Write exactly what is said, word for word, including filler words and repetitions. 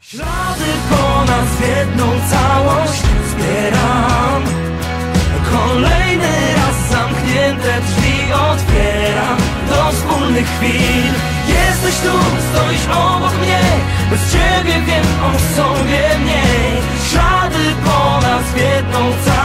Ślady po nas w jedną całość zbieram. Kolejny raz zamknięte drzwi otwieram do wspólnych chwil. Jesteś tu, stoisz obok mnie, bez ciebie wiem o sobie mniej. Ślady po nas w jedną całość